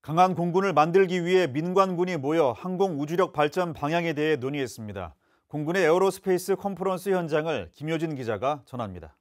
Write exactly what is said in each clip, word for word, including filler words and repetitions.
강한 공군을 만들기 위해 민관군이 모여 항공우주력 발전 방향에 대해 논의했습니다. 공군의 에어로스페이스 컨퍼런스 현장을 김효진 기자가 전합니다.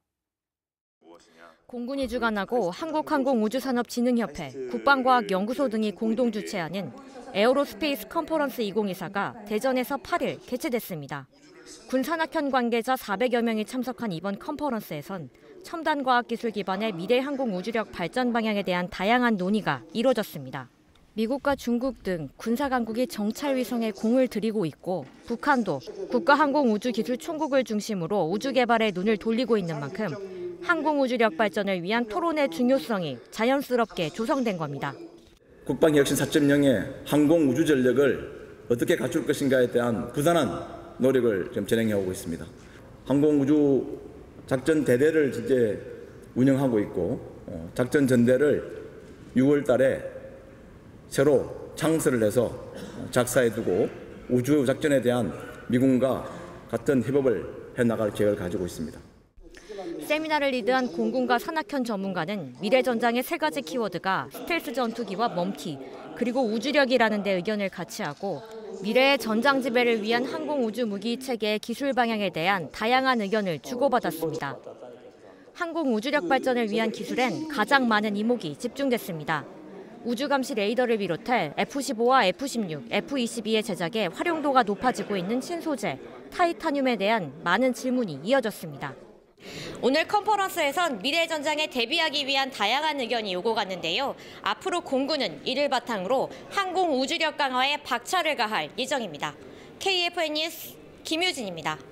공군이 주관하고 한국항공우주산업진흥협회, 국방과학연구소 등이 공동 주최하는 에어로스페이스 컨퍼런스 이천이십사가 대전에서 팔 일 개최됐습니다. 군 산학현 관계자 사백여 명이 참석한 이번 컨퍼런스에선 첨단 과학기술 기반의 미래 항공우주력 발전 방향에 대한 다양한 논의가 이뤄졌습니다. 미국과 중국 등 군사강국이 정찰 위성에 공을 들이고 있고 북한도 국가항공우주기술총국을 중심으로 우주 개발에 눈을 돌리고 있는 만큼 항공우주력 발전을 위한 토론의 중요성이 자연스럽게 조성된 겁니다. 국방혁신 사 점 영의 항공우주 전력을 어떻게 갖출 것인가에 대한 부단한 노력을 지금 진행해오고 있습니다. 항공우주 작전 대대를 이제 운영하고 있고 작전 전대를 유월 달에 새로 창설을 해서 작사해두고 우주 작전에 대한 미군과 같은 협업을 해나갈 계획을 가지고 있습니다. 세미나를 리드한 공군과 산학현 전문가는 미래 전장의 세 가지 키워드가 스텔스 전투기와 멈티, 그리고 우주력이라는 데 의견을 같이 하고 미래의 전장 지배를 위한 항공우주 무기 체계의 기술 방향에 대한 다양한 의견을 주고받았습니다. 항공우주력 발전을 위한 기술엔 가장 많은 이목이 집중됐습니다. 우주감시 레이더를 비롯해 에프 십오와 에프 십육, 에프 이십이의 제작에 활용도가 높아지고 있는 신소재, 타이타늄에 대한 많은 질문이 이어졌습니다. 오늘 컨퍼런스에선 미래 전장에 대비하기 위한 다양한 의견이 오고 갔는데요. 앞으로 공군은 이를 바탕으로 항공 우주력 강화에 박차를 가할 예정입니다. 케이에프엔 뉴스 김효진입니다.